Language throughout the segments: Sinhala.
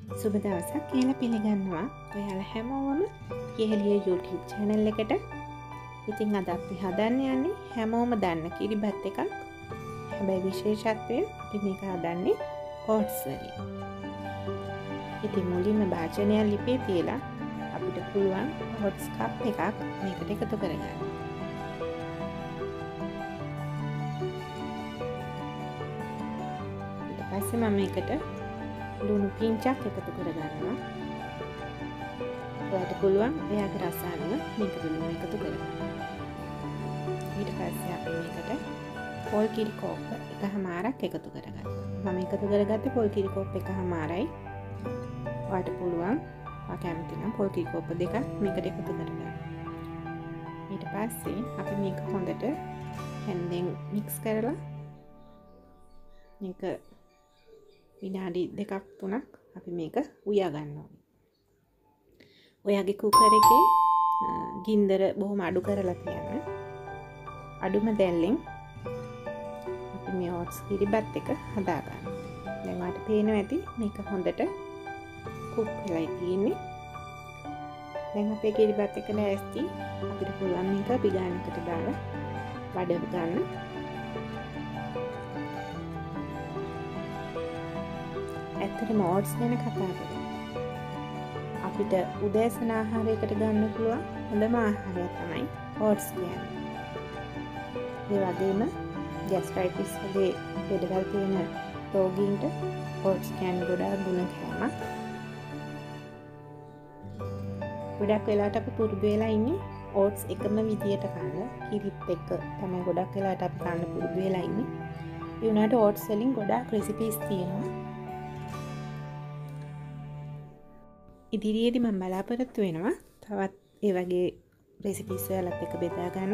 සුබ දවසක් කියලා පිළිගන්නවා ඔයාලා හැමෝම යෙහෙළිය YouTube channel එකට. ඉතින් අද අපි හදන්න යන්නේ හැමෝම දන්න කිරිබත් එකක්. හැබැයි විශේෂත්වය අපි මේක හදන්නේ oats වලින්. ඉතින් මුලින්ම භාජනයක් ලිපේ තියලා අපිට පුළුවන් oats cup එකක් මේකට එකතු කරගන්න. ඊට පස්සේ මම මේකට ලුණු පිංචක් එකතු කරගන්නවා. ඔයාලට පුළුවන් එයාගේ රස අනුව මේකට ලුණු එකතු කරගන්න. ඊට පස්සේ අපි මේකට පොල් කිරි කෝප්ප එකමාරක් එකතු කරගන්නවා. මම එකතු කරගත්තේ පොල් කිරි කෝප්ප එකමාරයි. ඔයාලට පුළුවන් ඔයා කැමති නම් පොල් කිරි කෝප්ප දෙකක් මේකට එකතු කරගන්න. ඊට පස්සේ අපි මේක හොඳට හැන්දෙන් මික්ස් කරලා මේක විනාඩි 2ක් 3ක් අපි මේක උයා ගන්න ඕනේ. ඔයාගේ කුකර් එකේ ගින්දර බොහොම අඩු කරලා තියන්න. අඩුම දැල්ලෙන් අපි මේ oats කිරිබත් එක හදා ගන්න. දැන් ඔයාලට පේනවා ඇති මේක හොඳට කුක් වෙලා තියෙන්නේ. දැන් අපේ කිරිබත් එක ලෑස්ති. අපිට පුළුවන් මේක පිගානකට දාලා වඩව ගන්න. ඇත්තටම oats ගැන කතා කරලා අපිට උදෑසන ආහාරයකට ගන්න පුළුවන් හොඳම ආහාරය තමයි oats කියන්නේ. ඒ වගේම gastritis වගේ ලෙඩවල් තියෙන රෝගීන්ට oats කියන්නේ ගොඩාක් ගුණ කෑමක්. ගොඩක් වෙලාවට අපි පුරුදු වෙලා ඉන්නේ oats එකම විදියට කන්න. කිරිත් එක්ක තමයි ගොඩක් වෙලාවට අපි කන්න පුරුදු වෙලා ඉන්නේ. ඒ වුණාට oats වලින් ගොඩාක් recipes තියෙනවා. ඉදිරියේදී මම බලාපොරොත්තු වෙනවා තවත් ඒ වගේ රෙසිපීස් ඔයාලත් එක්ක බෙදා ගන්න.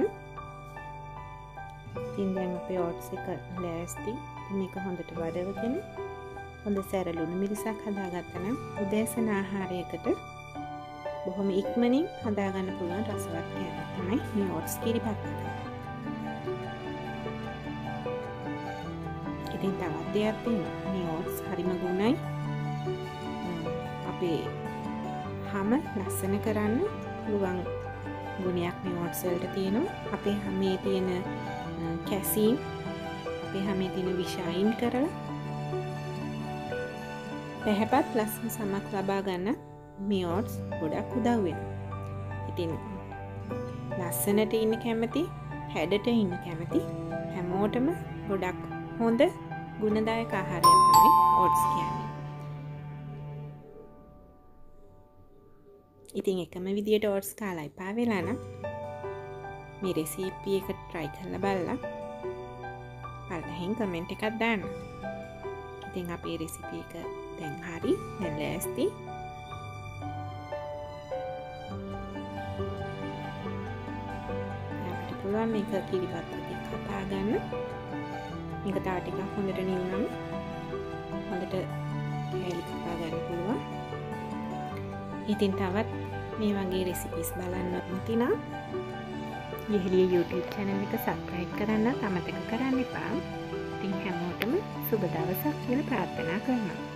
ඉතින් දැන් අපේ oats එක ලෑස්ති. මේක හොඳට වඩවගෙන හොඳ සැර ලුණු මිරිසක් හදාගත්තා නම් උදෑසන ආහාරයකට බොහොම ඉක්මනින් හදා ගන්න පුළුවන් රසවත් කෑමක් තමයි මේ oats කිරිබත් එක. ඉතින් තවත් දෙයක් තියෙනවා. මේ oats හරිම ගුණයි. අපේ හැම ලස්සන කරන්න පුළුවන් ගුණයක් මේ oats වලට තියෙනවා. අපේ හැමේ තියෙන කැසීම් අපේ හැමේ තියෙන විෂ අයින් කරලා පැහැපත් ලස්සන සමක් ලබා ගන්න මේ oats ගොඩක් උදව් වෙනවා. ඉතින් ලස්සනට ඉන්න කැමති, හැඩට ඉන්න කැමති හැමෝටම ගොඩක් හොඳ ගුණදායක ආහාරයක් තමයි oats කියන්නේ. ඉතින් එකම විදියට oats කාලා එපා වෙලා නම් මේ රෙසිපි එක try කරලා බලලා පළවෙනි කමෙන්ට් එකක් දාන්න. ඉතින් අපේ රෙසිපි එක දැන් හරි දැන් ලෑස්ති. අපිට පුළුවන් මේක කිරිබත් එකක් කපා ගන්න. මේක තව ටිකක් හොඳට නිවුනම හොඳට කෑලි කපා ගන්න පුළුවන්. ඉතින් තවත් මේ වගේ රෙසිපීස් බලන්න නැතිනම් යෙහෙළිය YouTube channel එක subscribe කරන්න අමතක කරන්න එපා. ඉතින් හැමෝටම සුබ දවසක් කියලා ප්‍රාර්ථනා කරනවා.